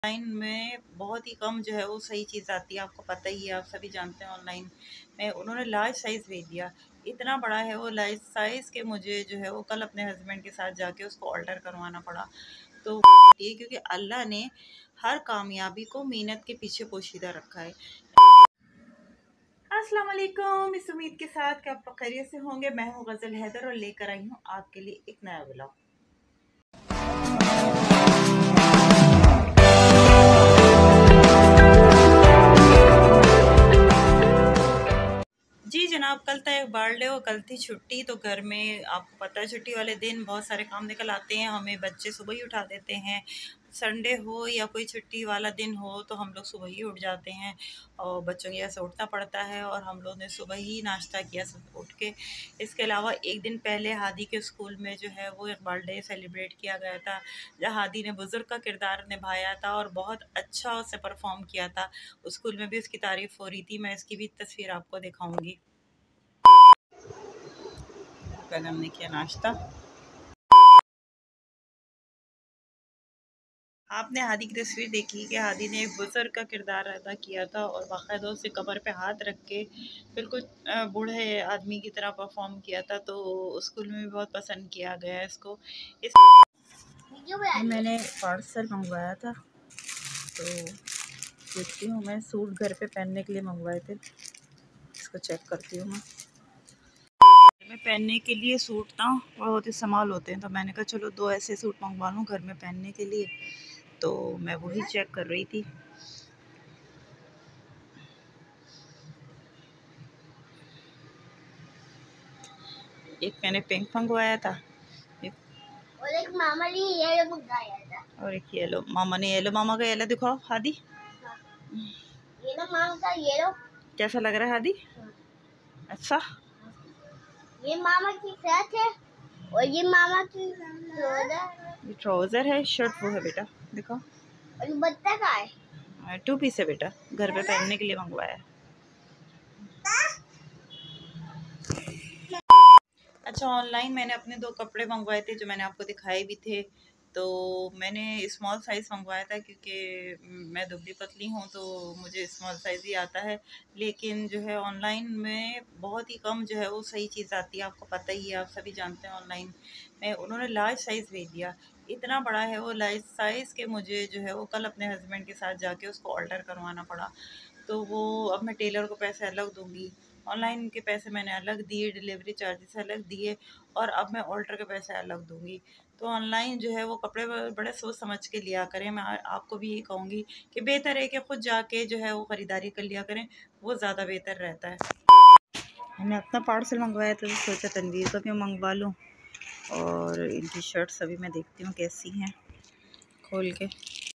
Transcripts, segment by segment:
Online में बहुत ही कम जो है वो सही चीज़ आती है। आपको पता ही है, आप सभी जानते हैं। ऑनलाइन में उन्होंने लार्ज साइज़ भेज दिया, इतना बड़ा है वो लार्ज साइज़ के मुझे जो है वो कल अपने हस्बैंड के साथ जाके उसको ऑल्टर करवाना पड़ा। तो ये क्योंकि अल्लाह ने हर कामयाबी को मेहनत के पीछे पोशीदा रखा है। अस्सलाम वालेकुम, इस उम्मीद के साथ कि आप खैरियत से होंगे। मैं हूँ गज़ल हैदर और लेकर आई हूँ आपके लिए एक नया व्लॉग। जी जनाब, कल था एक बर्थडे और कल थी छुट्टी। तो घर में आपको पता है छुट्टी वाले दिन बहुत सारे काम निकल आते हैं। हमें बच्चे सुबह ही उठा देते हैं। संडे हो या कोई छुट्टी वाला दिन हो तो हम लोग सुबह ही उठ जाते हैं और बच्चों की ऐसे उठना पड़ता है। और हम लोग ने सुबह ही नाश्ता किया उठ के। इसके अलावा एक दिन पहले हादी के स्कूल में जो है वो एक बर्थडे सेलिब्रेट किया गया था, जहाँ हादी ने बुज़ुर्ग का किरदार निभाया था और बहुत अच्छा उससे परफॉर्म किया था। स्कूल में भी उसकी तारीफ़ हो रही थी। मैं इसकी भी तस्वीर आपको दिखाऊंगी। पहले हमने किया नाश्ता। आपने हादी की तस्वीर देखी कि हादी ने एक बुज़ुर्ग का किरदार अदा किया था और बाकायदा उससे कमर पे हाथ रख के बिल्कुल बूढ़े आदमी की तरह परफॉर्म किया था। तो स्कूल में भी बहुत पसंद किया गया इसको। इस मैंने पार्सल मंगवाया था, तो देखती हूँ मैं। सूट घर पे पहनने के लिए मंगवाए थे, इसको चेक करती हूँ मैं। में पहनने के लिए सूट ना बहुत इस्तेमाल होते हैं, तो मैंने कहा चलो दो ऐसे सूट मंगवा लूँ घर में पहनने के लिए। तो मैं वही चेक कर रही थी। एक मैंने पिंक मंगवाया था, और एक मामा ने येलो मंगाया था, और एक येलो। मामा ने येलो, मामा का येलो दिखाओ हादी। येलो मामा का येलो कैसा लग रहा है हादी? अच्छा, ये मामा की शर्ट है और ये मामा की ट्राउजर। ये ट्राउजर है, शर्ट वो है बेटा, दिखाओ। और ये बत्ता का है, 2 पीस है बेटा, घर पे पहनने के लिए मंगवाया है। अच्छा, ऑनलाइन मैंने अपने 2 कपड़े मंगवाए थे जो मैंने आपको दिखाए भी थे। तो मैंने स्मॉल साइज़ मंगवाया था क्योंकि मैं दुबली पतली हूँ, तो मुझे स्मॉल साइज़ ही आता है। लेकिन जो है ऑनलाइन में बहुत ही कम जो है वो सही चीज़ आती है। आपको पता ही है, आप सभी जानते हैं। ऑनलाइन में उन्होंने लार्ज साइज़ भेज दिया, इतना बड़ा है वो लार्ज साइज़ के मुझे जो है वो कल अपने हस्बैंड के साथ जाके उसको ऑल्टर करवाना पड़ा। तो वो अब मैं टेलर को पैसे अलग दूँगी, ऑनलाइन के पैसे मैंने अलग दिए, डिलीवरी चार्जेस अलग दिए, और अब मैं ऑल्टर के पैसे अलग दूँगी। तो ऑनलाइन जो है वो कपड़े बड़े सोच समझ के लिया करें। मैं आपको भी यही कहूँगी कि बेहतर है कि खुद जाके जो है वो ख़रीदारी कर लिया करें, वो ज़्यादा बेहतर रहता है। मैंने अपना पार्सल मंगवाया था, तो सोचा तनवीर का भी मंगवा लूँ। और इनकी शर्ट्स अभी मैं देखती हूँ कैसी हैं खोल के।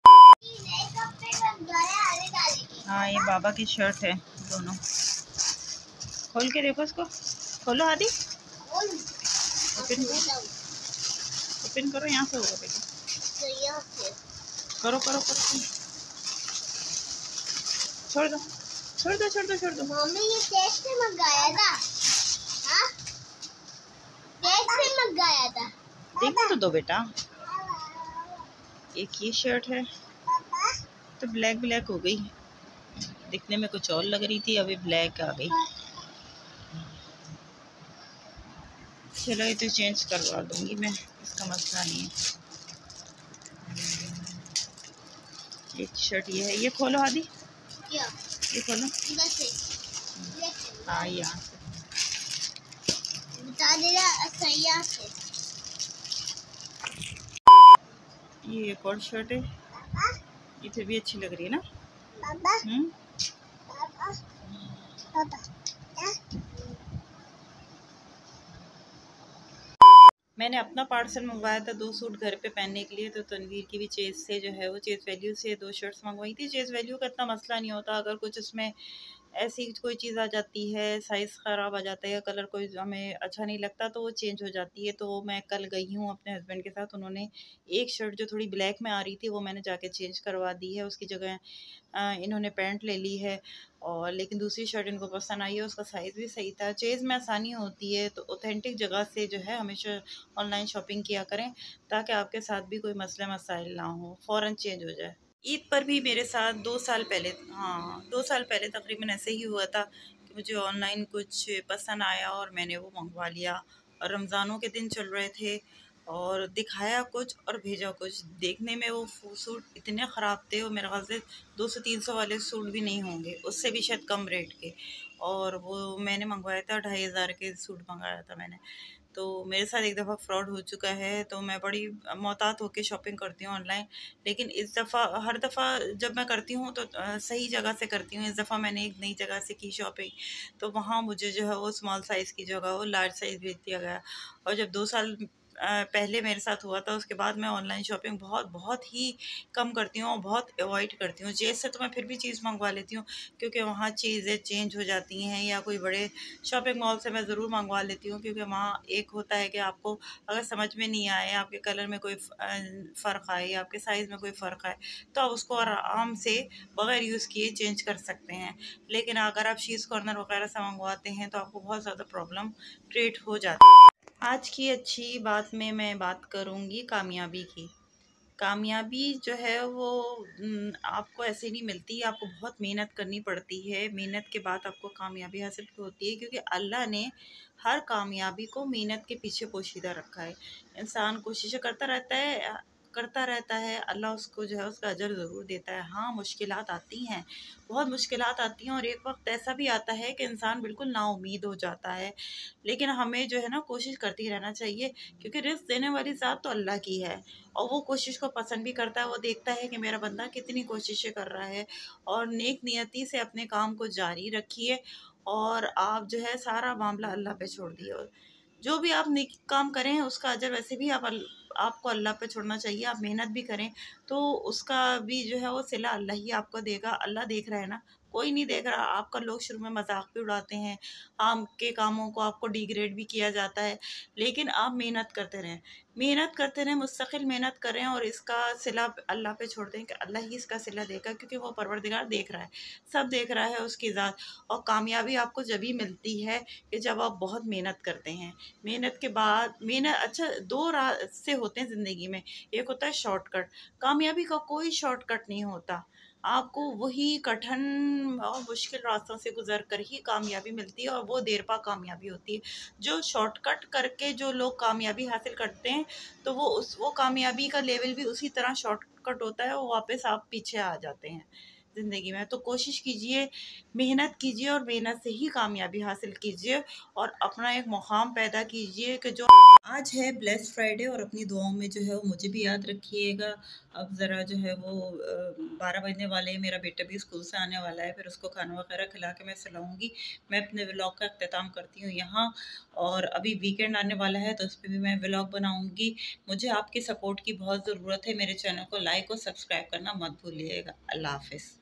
हाँ, ये बाबा की शर्ट है दोनों। खोल के देखो इसको, खोलो आदि, ओपन करो, ओपन करो, यहाँ से होगा बेटा। करो करो करो, छोड़ दो छोड़ दो छोड़ दो छोड़ दो। मम्मी ये टेस्ट से मंगाया था, हाँ टेस्ट से मंगाया था। देखने तो दो बेटा। एक ये शर्ट है, तो ब्लैक ब्लैक हो गई, दिखने में कुछ और लग रही थी, अभी ब्लैक आ गई। चलो ये तो चेंज करवा दूंगी मैं, इसका मसला नहीं है। ये शर्ट ये है, ये खोलो आदि, ये खोलो। हाँ, यहाँ से बता देना सही से। ये एक और शर्ट है, ये फिर भी अच्छी लग रही है ना। मैंने अपना पार्सल मंगवाया था 2 सूट घर पे पहनने के लिए। तो तनवीर की भी चेज़ से जो है वो चेज़ वैल्यू से 2 शर्ट्स मंगवाई थी। चेज़ वैल्यू का इतना मसला नहीं होता, अगर कुछ उसमें ऐसी कोई चीज़ आ जाती है, साइज़ ख़राब आ जाता है या कलर कोई हमें अच्छा नहीं लगता, तो वो चेंज हो जाती है। तो मैं कल गई हूँ अपने हस्बैंड के साथ, उन्होंने एक शर्ट जो थोड़ी ब्लैक में आ रही थी वो मैंने जाके चेंज करवा दी है। उसकी जगह इन्होंने पैंट ले ली है, और लेकिन दूसरी शर्ट इनको पसंद आई है, उसका साइज़ भी सही था। चेज़ में आसानी होती है, तो ऑथेंटिक जगह से जो है हमेशा ऑनलाइन शॉपिंग किया करें, ताकि आपके साथ भी कोई मसले मसाइल ना हो, फ़ौरन चेंज हो जाए। ईद पर भी मेरे साथ 2 साल पहले, हाँ 2 साल पहले तकरीबन ऐसे ही हुआ था कि मुझे ऑनलाइन कुछ पसंद आया और मैंने वो मंगवा लिया। और रमज़ानों के दिन चल रहे थे और दिखाया कुछ और भेजा कुछ। देखने में वो सूट इतने ख़राब थे, और मेरे ख्याल से 200-300 वाले सूट भी नहीं होंगे, उससे भी शायद कम रेट के। और वो मैंने मंगवाया था 2500 के सूट मंगाया था मैंने। तो मेरे साथ एक दफ़ा फ्रॉड हो चुका है, तो मैं बड़ी मोहतात होकर शॉपिंग करती हूँ ऑनलाइन। लेकिन इस दफ़ा, हर दफ़ा जब मैं करती हूँ तो सही जगह से करती हूँ। इस दफ़ा मैंने एक नई जगह से की शॉपिंग, तो वहाँ मुझे जो है वो स्मॉल साइज़ की जगह वो लार्ज साइज़ भेज दिया गया। और जब 2 साल पहले मेरे साथ हुआ था, उसके बाद मैं ऑनलाइन शॉपिंग बहुत बहुत ही कम करती हूँ और बहुत अवॉइड करती हूँ। जेस से तो मैं फिर भी चीज़ मंगवा लेती हूँ, क्योंकि वहाँ चीज़ें चेंज हो जाती हैं, या कोई बड़े शॉपिंग मॉल से मैं ज़रूर मंगवा लेती हूँ, क्योंकि वहाँ एक होता है कि आपको अगर समझ में नहीं आए, आपके कलर में कोई फ़र्क आए या आपके साइज़ में कोई फ़र्क आए, तो आप उसको आराम से बगैर यूज़ किए चेंज कर सकते हैं। लेकिन अगर आप शीज़ कॉर्नर वगैरह से मंगवाते हैं तो आपको बहुत ज़्यादा प्रॉब्लम क्रिएट हो जाती है। आज की अच्छी बात में मैं बात करूँगी कामयाबी की। कामयाबी जो है वो आपको ऐसे नहीं मिलती, आपको बहुत मेहनत करनी पड़ती है। मेहनत के बाद आपको कामयाबी हासिल होती है, क्योंकि अल्लाह ने हर कामयाबी को मेहनत के पीछे पोशीदा रखा है। इंसान कोशिशें करता रहता है, अल्लाह उसको जो है उसका अजर ज़रूर देता है। हाँ, मुश्किलात आती हैं, बहुत मुश्किलात आती हैं, और एक वक्त ऐसा भी आता है कि इंसान बिल्कुल नाउम्मीद हो जाता है। लेकिन हमें जो है ना कोशिश करती रहना चाहिए, क्योंकि रिस्क देने वाली ज़ात तो अल्लाह की है, और वो कोशिश को पसंद भी करता है। वो देखता है कि मेरा बंदा कितनी कोशिशें कर रहा है, और नेक नियति से अपने काम को जारी रखिए, और आप जो है सारा मामला अल्लाह पे छोड़ दिए। और जो भी आप नेक काम करें उसका अजर वैसे भी आपको अल्लाह पे छोड़ना चाहिए। आप मेहनत भी करें तो उसका भी जो है वो सिला अल्लाह ही आपको देगा। अल्लाह देख रहा है ना, कोई नहीं देख रहा। आपका लोग शुरू में मजाक भी उड़ाते हैं, आपके कामों को आपको डिग्रेड भी किया जाता है, लेकिन आप मेहनत करते रहें, मुस्तकिल मेहनत करें, और इसका सिला अल्लाह पे छोड़ दें कि अल्लाह ही इसका सिला देगा, क्योंकि वो परवरदिगार देख रहा है, सब देख रहा है उसकी ज़ात। और कामयाबी आपको जब ही मिलती है कि जब आप बहुत मेहनत करते हैं। मेहनत के बाद अच्छा, दो रास्ते होते हैं ज़िंदगी में। एक होता है शॉर्टकट। कामयाबी का कोई शॉर्टकट नहीं होता। आपको वही कठिन और मुश्किल रास्तों से गुजर कर ही कामयाबी मिलती है, और वो देर पा कामयाबी होती है। जो शॉर्टकट करके जो लोग कामयाबी हासिल करते हैं, तो वो कामयाबी का लेवल भी उसी तरह शॉर्टकट होता है, वो वापस आप पीछे आ जाते हैं ज़िंदगी में। तो कोशिश कीजिए, मेहनत कीजिए, और मेहनत से ही कामयाबी हासिल कीजिए, और अपना एक मुकाम पैदा कीजिए कि जो आज है ब्लेस्ड फ्राइडे, और अपनी दुआओं में जो है वो मुझे भी याद रखिएगा। अब ज़रा जो है वो 12 बजने वाले हैं, मेरा बेटा भी स्कूल से आने वाला है, फिर उसको खाना वगैरह खिला के मैं सुलाऊंगी। मैं अपने व्लॉग का अख्तिताम करती हूँ यहाँ, और अभी वीकेंड आने वाला है तो उस पर भी मैं व्लॉग बनाऊंगी। मुझे आपकी सपोर्ट की बहुत ज़रूरत है। मेरे चैनल को लाइक और सब्सक्राइब करना मत भूलिएगा। अल्लाह हाफिज़।